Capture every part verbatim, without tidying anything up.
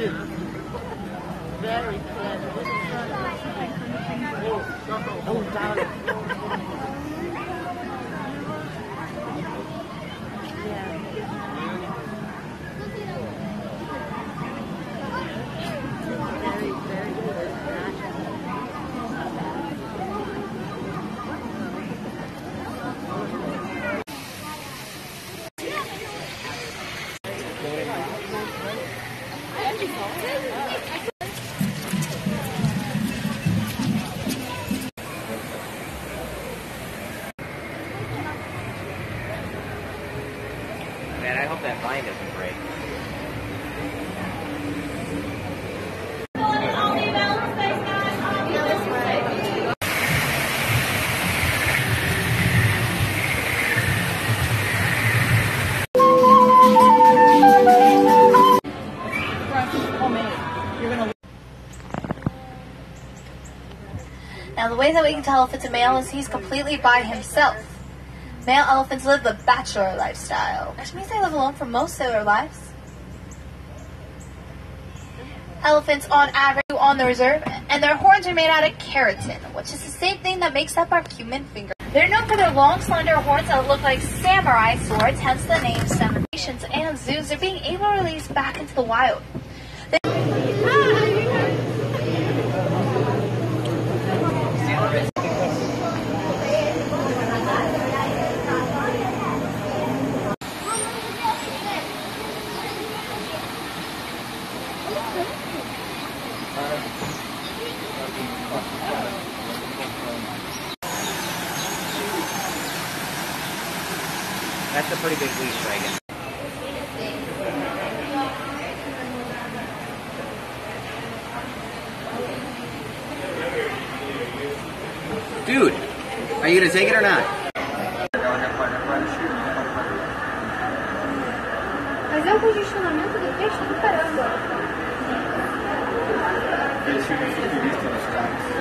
Very clever. Oh, darling. Man, I hope that vine doesn't break. Now the way that we can tell if it's a male is he's completely by himself. Male elephants live the bachelor lifestyle, which means they live alone for most of their lives. Elephants on average on the reserve, and their horns are made out of keratin, which is the same thing that makes up our human finger. They're known for their long, slender horns that look like samurai swords, hence the name Samurai. And zoos are being able to release back into the wild. They That's a pretty big leash dragon. Dude, are you gonna take it or not? Mas é o congestionamento do peixe do caramba. Eles ficam futuristas nos carros.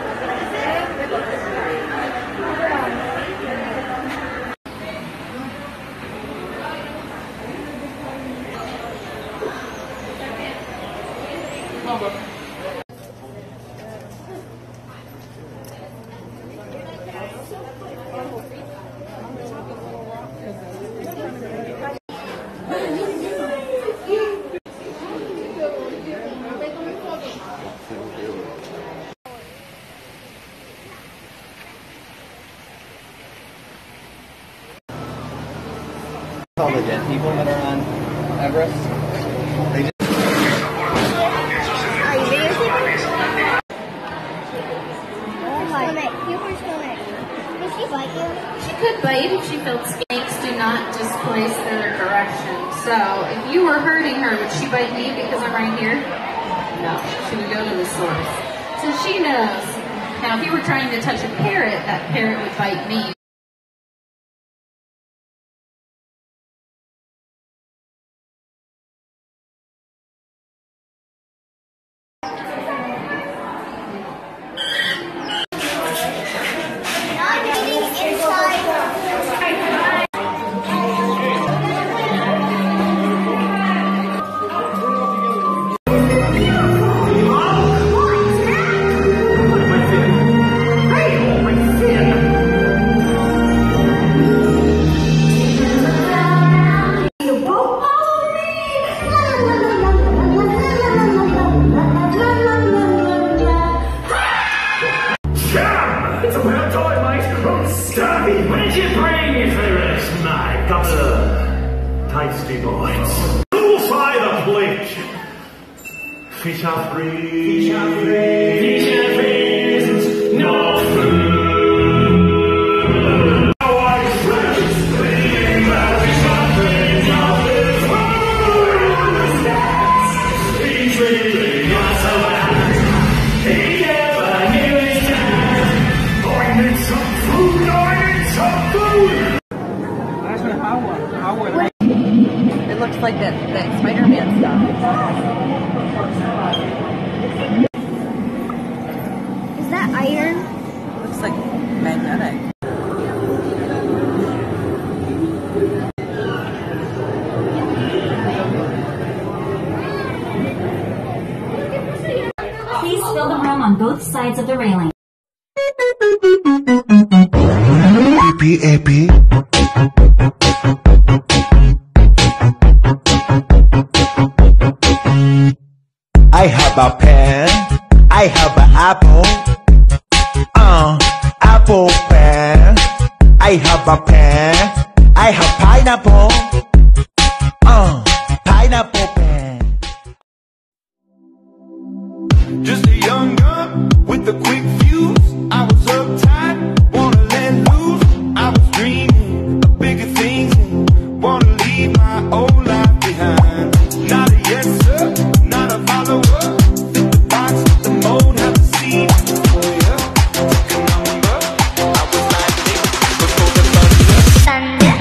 All the dead people that are on Everest, they just... Are you videotaping? Oh my. Huber's stomach. Did she bite you? She could bite if she felt snakes do not displace their direction. So if you were hurting her, would she bite me because I'm right here? No, she would go to the source. So she knows. Now if you were trying to touch a parrot, that parrot would bite me. Tasty boys. Who'll fly the plate? Fish are free. Fish are free. Fish are free. No food. No ice fresh. Clean fish are free. No food. He's really not so bad. He never knew his dad. I need some food. I need some food. It looks like that, that Spider-Man stuff. Is that iron? Looks like magnetic. both sides of the railing. Epi, epi. I have a pen, I have an apple, uh, apple pen. I have a pen, I have pineapple, uh, pineapple pen. Just a young gun with a quick fuse. I was uptight, wanna let loose. I was dreaming of bigger things and wanna leave my old life behind. Not a yes sir, not a follower. Fit the box, fit the mold, haven't seen it before ya. Took a number, I was like Nick before the thunder. Thunder.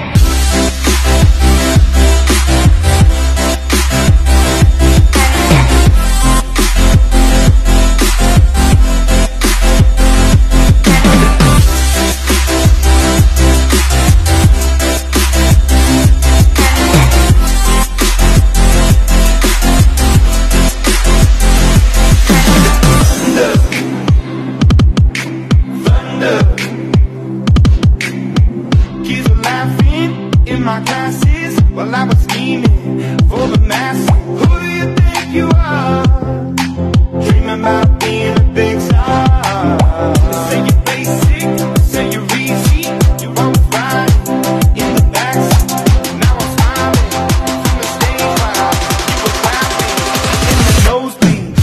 Kids were laughing in my classes while I was scheming for the masses. Who do you think you are? Dreaming about being a big star. They say you're basic, they say you're easy. You're always riding in the backseat. Now I'm smiling from the stage while you were clapping in the nosebleed.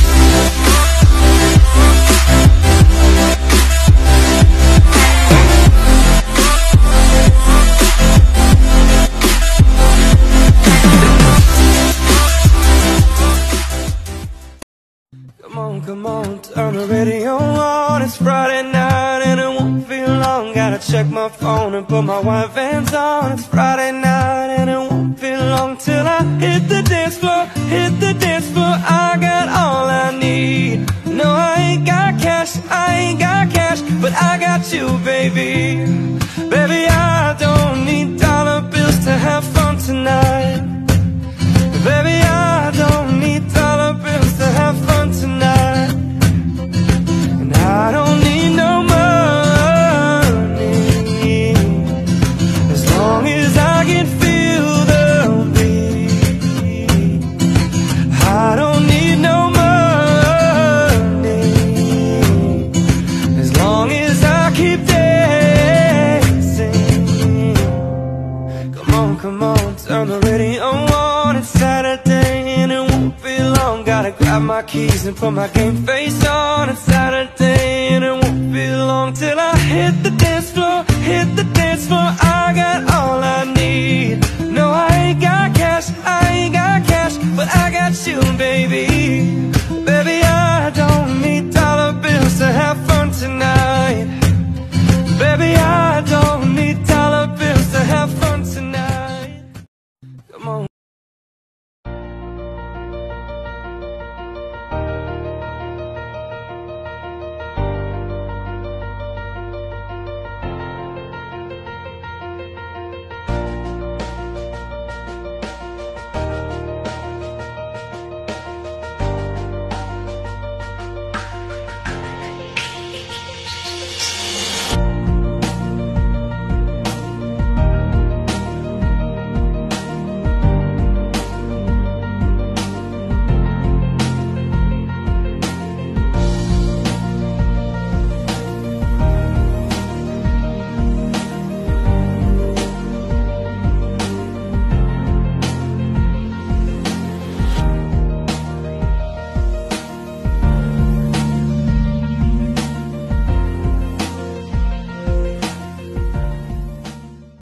Come on, come on, turn the radio on. It's Friday night and it won't feel long. Gotta check my phone and put my white Vans on. It's Friday night and it won't feel long till I hit the dance floor, hit the dance floor. I got all I need. No, I ain't got cash, I ain't got cash, but I got you, baby. Baby, I don't need dollar bills to have fun tonight. Baby, I don't need dollar bills to have fun tonight. And I don't need no money, as long as I can feel the beat. I don't need no money, as long as I keep dancing. Come on, come on, turn the radio on. It's Saturday and it won't be long. Gotta grab my keys and put my game face on. It's Saturday and it won't be long till I hit the dance floor, hit the dance floor.